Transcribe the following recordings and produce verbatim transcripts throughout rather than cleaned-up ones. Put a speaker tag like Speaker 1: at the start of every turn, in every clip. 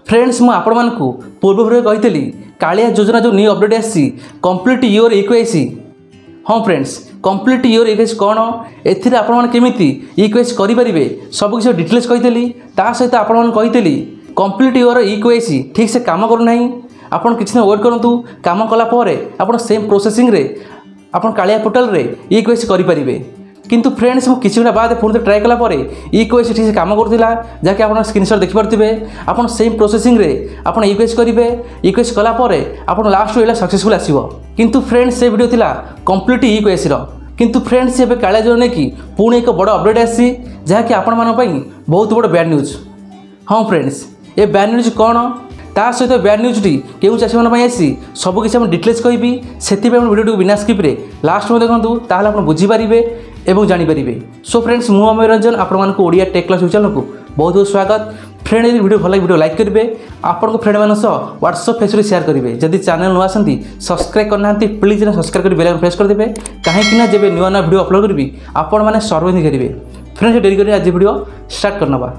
Speaker 1: Friends मु आपण मानकु पूर्व भिडियो कहितली कालिया योजना जो न्यू अपडेट आसी कंप्लीट योर इक्वेसी। हाँ फ्रेंड्स कंप्लीट योर इक्वेसी कौन एथिरे आपण माने केमिति इक्वेसी करि परिबे सब किछ डिटेल्स कहितली। ता सहित आपण माने कहितली कंप्लीट योर इक्वेसी ठीक से काम करू नाही। आपण किछ न वेट करंतु काम कला परे आपण सेम प्रोसेसिंग रे आपण कालिया पोर्टल रे इक्वेसी करि परिबे। किंतु फ्रेंड्स मु किछि घंटा बाद पुणी ट्राए कला परे इक्वेसी ठीक से काम करूला जहाँकि आप स्क्रीनशॉट देखि पारथिबे। आपण सेम प्रोसेसिंग रे आपण इक्वेसी करिवे इक्वेसी कला परे आपण लास्ट एला सक्सेसफुल आसीबो। किंतु फ्रेंड्स से वीडियो थिला कंप्लीट इक्वेसी रो। किंतु फ्रेंड्स एबे कालिया जोने की पुणी एक बड़ अपडेट आसी जहाँकि आपण मानन पई बहुत बड़ बैड न्यूज। हाँ फ्रेंड्स ए बैड न्यूज कौन ता सहित बैड न्यूज टी केउ चाषी मन पई आसी सब किछ हम डिटेल्स कहबी। सेति पे वीडियो बिना स्किप रे लास्ट में देखंतु ताहाले आपण बुझी पारिबे एवं जानि पारिबे। सो फ्रेंड्स मु अमय रंजन आपण मानकु ओडिया टेक क्लास चैनल को बहुत बहुत स्वागत। फ्रेंड यदि वीडियो भल वीडियो लाइक करेंगे आपण फ्रेंड मान व्हाट्सअप फेसबुक शेयर करेंगे। जदि चैनल नुआ आसती सब्सक्राइब करना प्लीज सब्सक्राइब कर बेल आइकन प्रेस करदे कहीं जब नुआ नुआ वीडियो अपलोड करी आपण मैंने सर्वे करेंगे। फ्रेंड्स डेरी कर आज वीडियो स्टार्ट करना।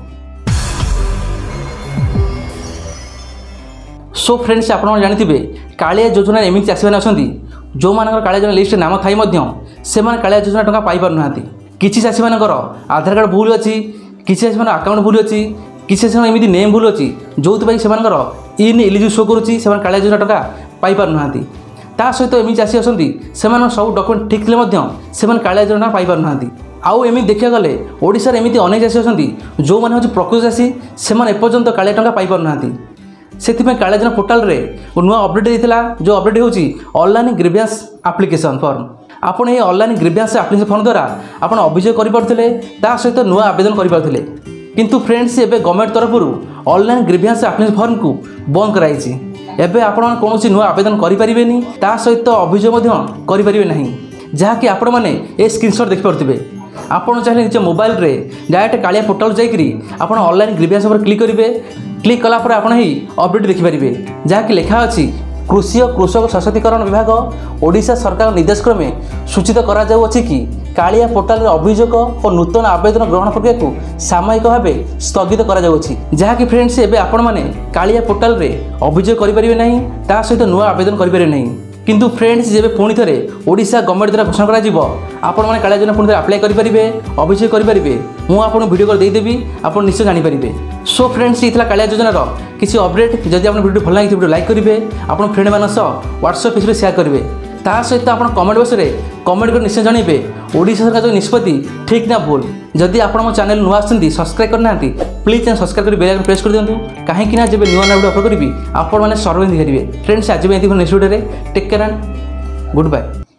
Speaker 1: सो फ्रेंड्स आप जानते कालिया योजना एमती चाषी मैंने अच्छा जो मान कालिया योजना लिस्ट नाम थाई से कालिया योजना टंका पाई पार ना। किसी चाषी मान आधार कार्ड भूल अच्छी किसी चाषी अकाउंट भूल अच्छी किसी चाषी एमती नेम भूल अच्छी जो से इन एलिजिबल शो करुच्ची से कालिया योजना टंका पाई पार ना। ता सहित एमती चाषी अच्छा से सब डॉक्यूमेंट ठीक थे से कालिया योजना पाई पार ना। आउ एमती देखा गले ओडिशा एमती अनेक चाषी अच्छा जो मैंने हूँ प्रकृत चाषी से एपर्यंत कालिया टंका पाई पार ना। से कालिया योजना पोर्टाल रे नुआ अपडेट देता जो अपडेट होची ऑनलाइन ग्रीवेंस एप्लिकेशन फॉर्म। आपड़ ये ऑनलाइन ग्रीवेंस एप्लिकेशन फॉर्म द्वारा आप अभियोग करें ता सहित नुआ आवेदन करें। किंतु फ्रेंड्स एबे गवर्नमेंट तरफ ऑनलाइन ग्रीवेंस एप्लिकेशन फॉर्म को बंद कराई। एबे आपण कौन नुआ आवेदन करें ता सहित अभियोग करें ना जहाँकि आपण मैंने ये स्क्रीनशॉट देखिपे। आपड़ चाहिए निज मोबाइल रे डायरेक्ट कालिया पोर्टल जाकरी आप ऑनलाइन ग्रीवेंस पर क्लिक करेंगे। क्लिक कलापर आप ही अपडेट देखिपारे जहाँकि लिखा अच्छी कृषि और कृषक सशक्तिकरण विभाग ओडिशा सरकार निर्देश क्रमे सूचित करा जाउअछि कि कालिया पोर्टाल अभियोग और नूतन आवेदन ग्रहण प्रक्रिया को सामयिक भाव स्थगित करा जाउअछि। जहाँकि फ्रेंड्स एबे आपण माने कालिया पोर्टाल रे अभियोग करें नहीं ता सहित नुआ आवेदन करें नहीं। किंतु फ्रेंड्स जब पुणी थे ओडिशा गवर्नमेंट द्वारा घोषणा करा आपण मैंने कालिया योजना पुणी थे अप्लाई करेंगे अभियोग करेंगे मुझे आपको वीडियो कॉल देदेवी आप निश्चय जानीपारे। सो फ्रेंड्स ये कालिया योजनार किसी अपडेट जब आप वीडियो भल लगे वीडियो लाइक करेंगे आप फ्रेंड मान व्हाट्सअप फेसबुक शेयर करेंगे। ता सहित आप कमेंट बॉक्स में कमेंट कर निश्चय जनइबे ओडिशा सरकार जो निष्पत्ति ठीक ना भूल। जदि आप मो चैनल नुआ आसती सब्सक्राइब करना प्लीज चैनल सब्सक्राइब कर बेल आइकन प्रेस कर दिंतु कहीं जब नुआ नुआ वीडियो अपलोड करी आपण मैंने सर्वे करेंगे। फ्रेंड्स आज next video take care and good bye.